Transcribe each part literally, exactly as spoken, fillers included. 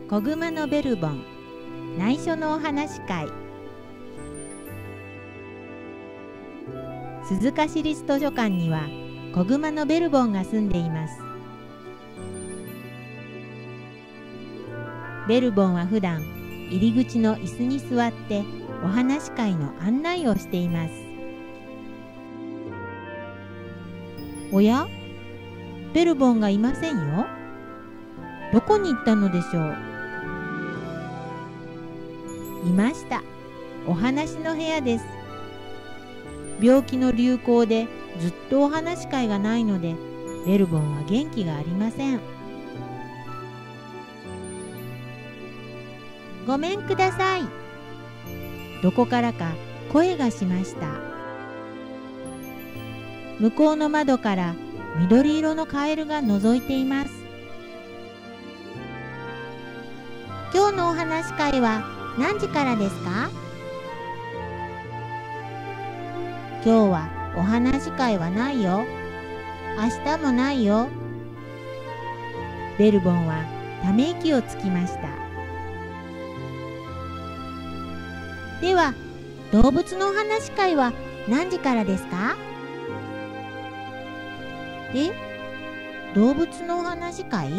子熊のベルボン内緒のお話会。鈴鹿市立図書館には子熊のベルボンが住んでいます。ベルボンは普段入り口の椅子に座ってお話会の案内をしています。おや、ベルボンがいませんよ。どこに行ったのでしょう。いました。お話の部屋です。病気の流行でずっとお話会がないので、ベルボンは元気がありません。ごめんください。どこからか声がしました。向こうの窓から緑色のカエルが覗いています。今日のお話会は何時からですか？今日はお話会はないよ。明日もないよ。ベルボンはため息をつきました。では、動物のお話会は何時からですか？え、動物のお話会？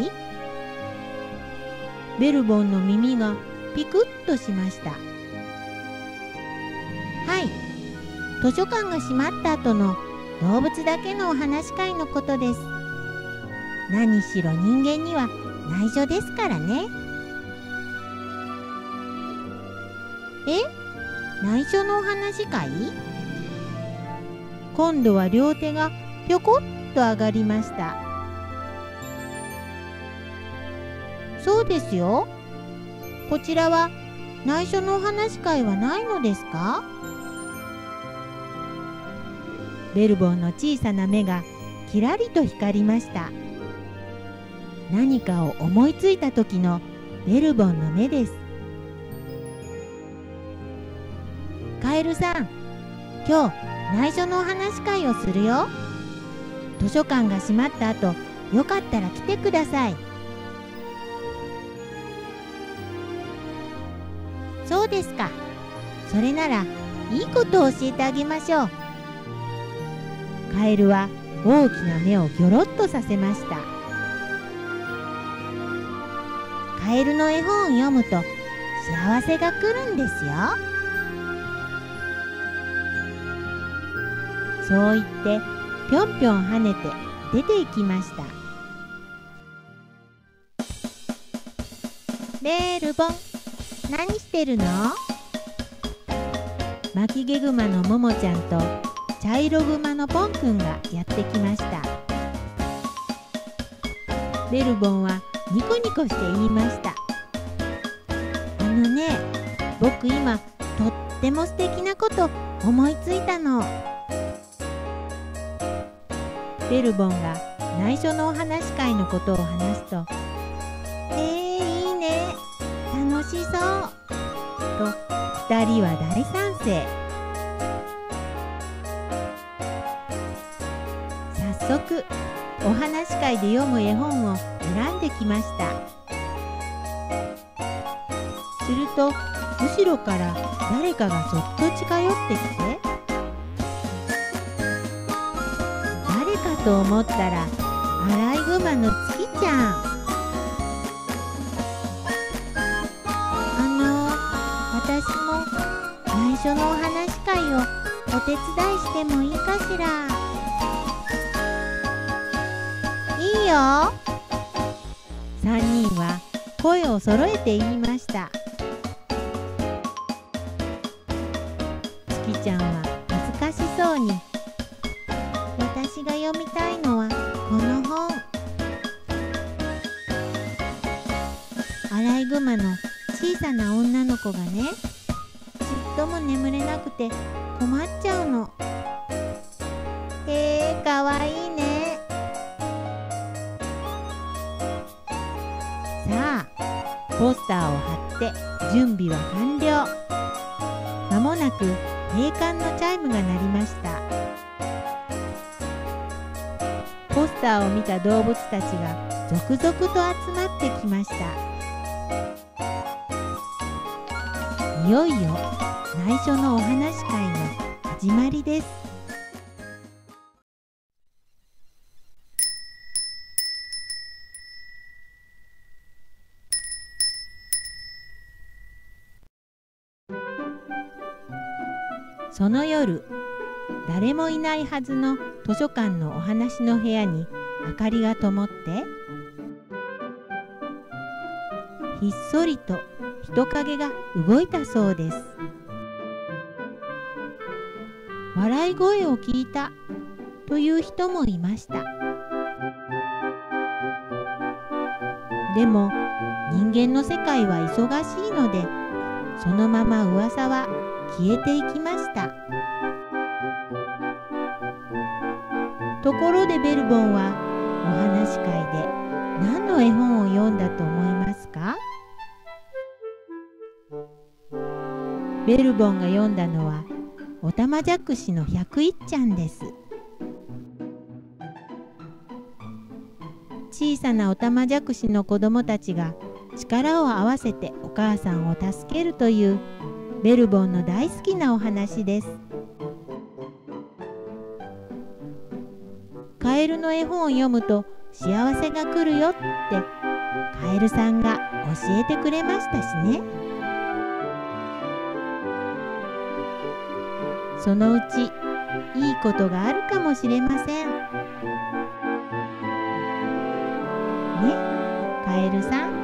ベルボンの耳がピクッとしました。はい、図書館が閉まった後の動物だけのお話会のことです。何しろ人間には内緒ですからね。え、内緒のお話会？今度は両手がぴょこっと上がりました。そうですよ。こちらは内緒のお話会はないのですか？ベルボンの小さな目がきらりと光りました。何かを思いついた時のベルボンの目です。カエルさん、今日内緒のお話会をするよ。図書館が閉まった後、よかったら来てください。そうですか。それならいいことを教えてあげましょう。カエルは大きな目をギョロッとさせました。カエルの絵本を読むと幸せが来るんですよ。そう言ってぴょんぴょん跳ねて出て行きました。ベルボン、何してるの？巻き毛グマのももちゃんと茶色グマのポンくんがやってきました。ベルボンはニコニコして言いました。あのね、僕今とっても素敵なこと思いついたの。ベルボンが内緒のお話会のことを話すと、えー、いいね、楽しそうと二人は大賛成。早速お話会で読む絵本を選んできました。すると後ろから誰かがそっと近寄ってきて、誰かと思ったらアライグマの月ちゃん。あの私も内緒のお話会をお手伝いしてもいいかしら？いいよ。さんにんは声を揃えて言いました。月ちゃんは恥ずかしそうに、私が読みたいのはこの本。アライグマの小さな女の子がね、ちっとも眠れなくて困っちゃうの。へえ、かわいいね。さあ、ポスターを貼って準備は完了。まもなく閉館のチャイムが鳴りました。ポスターを見た動物たちが続々と集まってきました。 いよいよ内緒のお話し会の始まりです。その夜、誰もいないはずの図書館のお話の部屋に明かりが灯って、ひっそりと人影が動いたそうです。笑い声を聞いたという人もいました。でも人間の世界は忙しいので、そのまま噂は消えていきました。ところでベルボンはお話し会で何の絵本を読んだと思いますか？ベルボンが読んだのはおたまじゃくしの百一ちゃんです。小さなおたまじゃくしの子供たちが力を合わせてお母さんを助けるというベルボンの大好きなお話です。カエルの絵本を読むと幸せが来るよってカエルさんが教えてくれましたしね。そのうちいいことがあるかもしれませんね、カエルさん。